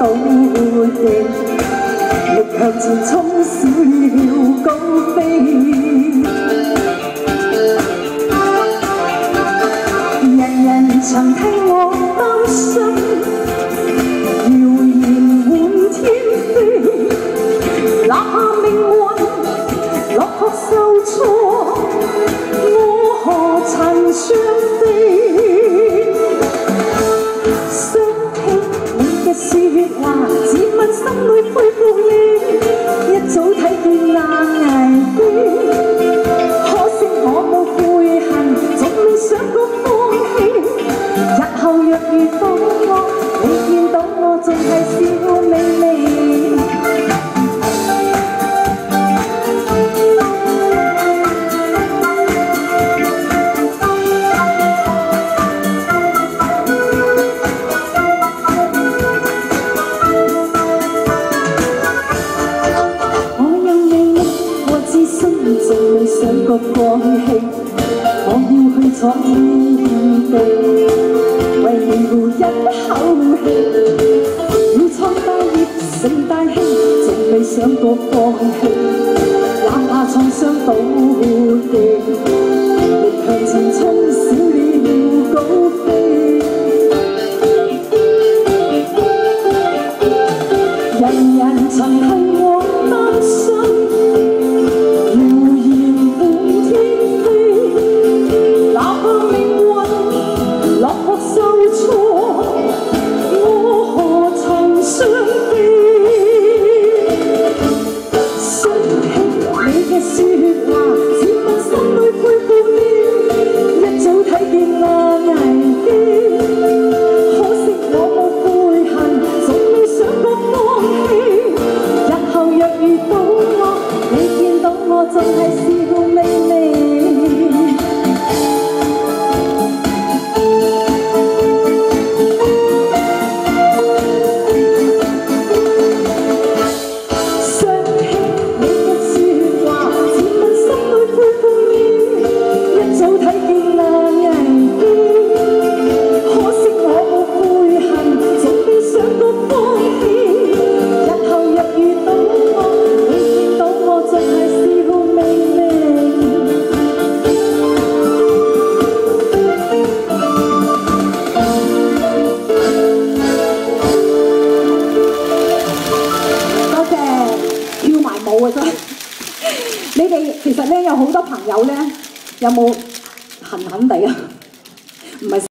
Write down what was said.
到地，力向前衝小了高飛。人人曾替我擔心，謠言滿天飛，哪怕命運落魄受挫，我何曾傷悲？說話只問心裏佩服你，一早睇見那危機。可惜我冇悔恨，總未想過放棄。日後若遇到我，你見到我仲係笑眯眯。仲未想過放棄，我要去闖天地，為了一口氣，要創大業成大器，仲未想過放棄，哪怕創傷倒地，力向前衝小了高飛。人人曾替我擔心。仲係笑眯眯。想起你嘅説話，只問心裏佩服你，一早睇見那危機。可惜我冇悔恨，總未想過放棄。日後若遇到我，你見到我仲係笑眯眯。你哋其實咧有好多朋友咧，有冇痕痕地啊？唔係。